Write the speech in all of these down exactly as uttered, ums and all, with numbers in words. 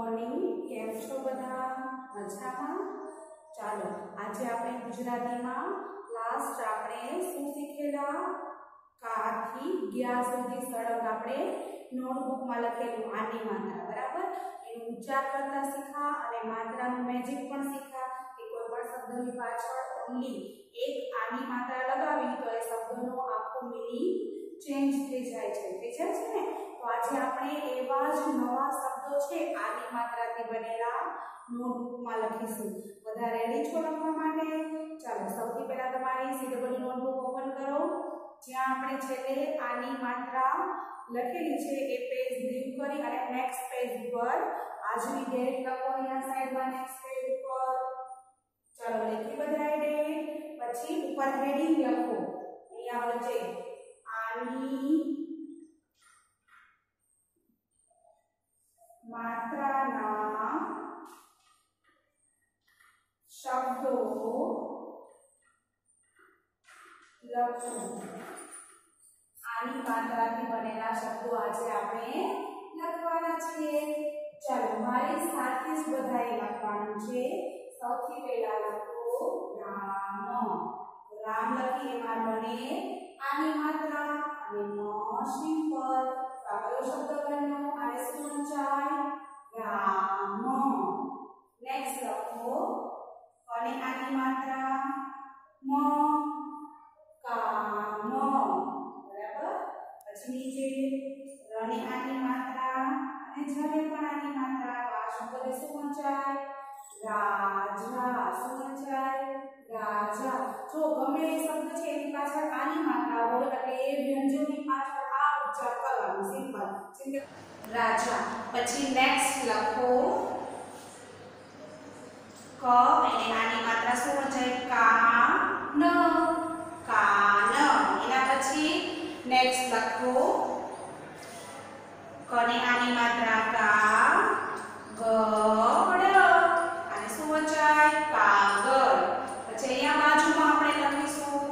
Morning, કેમ છો બધા? મજામાં? ચાલો આજે આપણે ગુજરાતીમાં લાસ્ટ આપણે શું શીખેલા? કા થી ગયા સુધી સડક આપણે નોટબુકમાં લખેલું આની માત્રા, બરાબર? એનું ઉચ્ચાર કરતા શીખા અને માત્રાનું મેજિક પણ શીખા કે કોઈ પણ શબ્દની પાછળ ઓન્લી એક આની માત્રા લગાવી તો એ શબ્દનો આખો મીનિંગ ચેન્જ થઈ જાય છે. થઈ જાય છે ને? તો આજે આપણે એવા જ નવા શબ્દો છે આની માત્રાથી બનેલા નોટબુકમાં લખીશું. બધા રેડી છો લખવા માટે? ચાલો સૌથી પહેલા તમારી સીડબલ નોટબુક ઓપન કરો. જ્યાં આપણે છેલ્લે આની માત્રા લખેલી છે એ પેજ લીવ કરી અને નેક્સ્ટ પેજ પર આજની ડેટ લખો. અહીંયા સાઈડમાં નેક્સ્ટ પેજ ઉપર ચાલો લખી બધાય ડેટ. પછી ઉપર હેડિંગ લખો. અહીંયા વચ્ચે આની માત્રાના શબ્દો લખો. આની માત્રાથી બનેલા શબ્દો આજે આપણે લખવાના છીએ. ચાલો મારી સાથે જ બધાએ લખવાનું છે. સૌથી પહેલા લખો રામ. રામ લખી એમાં બને આની માત્રા અને મ સિમ્પલ. આ કયો શબ્દ બન્યો? આને શું વંચાય? રામ. નેક્સ્ટ લખો અને આની માત્રા મ કામ. બરાબર? પછી નીચે રને આની માત્રા અને જને પણ આની માત્રા. તો આ શબ્દને શું વંચાય? રાજા. શું વંચાય? રાજા. જો ગમે એ શબ્દ છે એની પાછળ આની માત્રા હોય એટલે એ વ્યંજનની પાછળ આ ઉચ્ચાર કરવાનું. સિમ્પલ. સિમ્પલ. રાજા. પછી નેક્સ્ટ લખો ક અને આની માત્રા શું વંચાય? કાન. કાન. એના પછી નેક્સ્ટ લખો ક ને આની માત્રા કા ગડ. આને શું વંચાય? કાગળ. પછી અહીંયા બાજુમાં આપણે લખીશું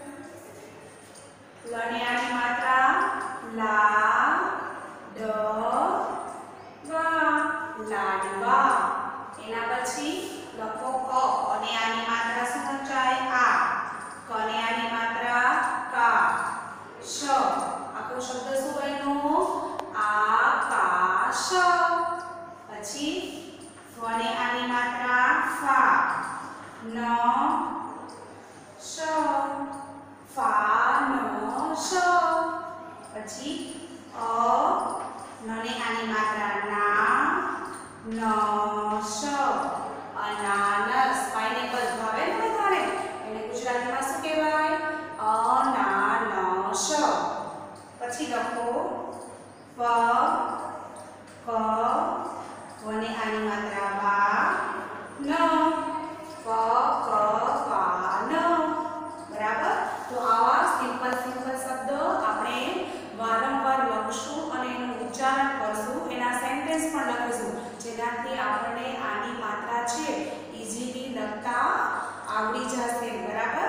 લ ને આની માત્રા લા ડ વા લાડવા. એના પછી લખો ક અને આની માત્રા શું વંચાય? આ. ક ને આની માત્રા કા શ. આખો શબ્દ શું બન્યો? આકાશ. પછી ફ ને આની માત્રા ફા ન શ ફાનસ. પછી અ ન ને આની માત્રા ના નસ અનાનસ. પાઇનેપલ ભાવે ને બધાને? એને ગુજરાતીમાં શું કહેવાય? અનાનસ. પછી લખો પ ક વ ને આની માત્રા બા ન પ ક પાન. બરાબર? તો આવા સિમ્પલ સિમ્પલ શબ્દો આપણે વારંવાર લખશું અને એનું ઉચ્ચારણ કરશું. એના સેન્ટેન્સ પણ લખીશું જેનાથી આપણને આની માત્રા છે ઈઝીલી લખતા આવડી જશે. બરાબર?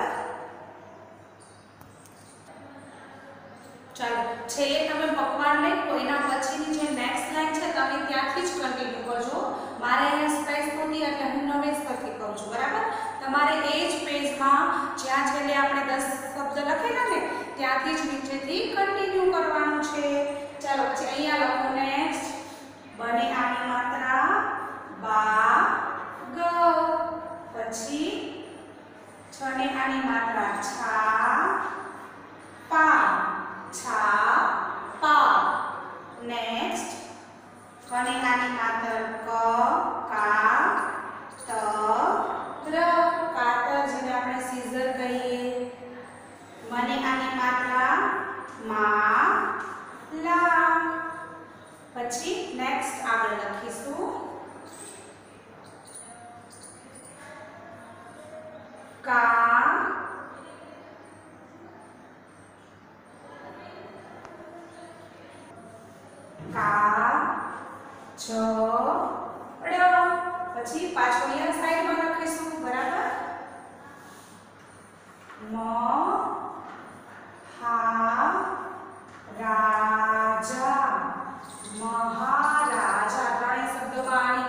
ચાલો છેલ્લે તમે પકવાન લખો એના પછીની જે નેક્સ્ટ લાઈન છે તમે ત્યાંથી જ કન્ટિન્યુ કરજો. મારે અહીંયા સ્પેસ નથી એટલે હું નવેજ પરથી કરું છું. બરાબર? તમારે એ જ પેજમાં જ્યાં છેલ્લે આપણે દસ શબ્દ લખેલા ને ત્યાંથી જ નીચેથી કન્ટિન્યુ કરવાનું છે. ચાલો પછી અહીંયા લખો નેક્સ્ટ બને આની માત્રા બા ગ. પછી છ ને આની માત્રા છા પા છા પા. નેક્સ્ટ ક ને આની માત્રા ક કા ત ર. કાતર જેને આપણે સીઝર કહીએ. મને આની માત્રા મા લા. પછી નેક્સ્ટ આગળ લખીશું કા કા છ ડ. પછી પાછો અહીંયા સાઈડમાં લખીશું. બરાબર? મ હા રાજા મહારાજા. ત્રણેય શબ્દોમાં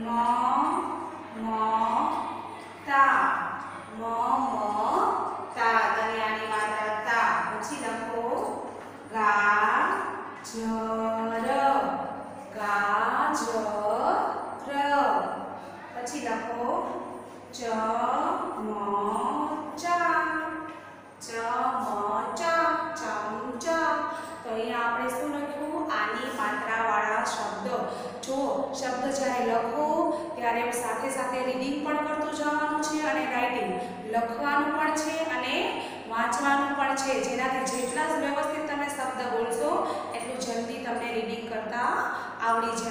મ તા મ મ તા તને આની માત્રા તા પછી લખો ગા જર ગાજર પછી લખો ચમચા ચમચા ચમચા તો અહીંયા આપણે શું લખ્યું આની માત્રા વાળા શબ્દ જો શબ્દ જ્યારે લખો ત્યારે સાથે સાથે રીડિંગ પણ કરતું જવાનું છે અને રાઇટિંગ લખવાનું પણ છે અને વાંચવાનું પણ છે જેનાથી જેટલા વ્યવસ્થિત તમે શબ્દ બોલશો એટલું જલ્દી તમને રીડિંગ કરતા આવડી જાય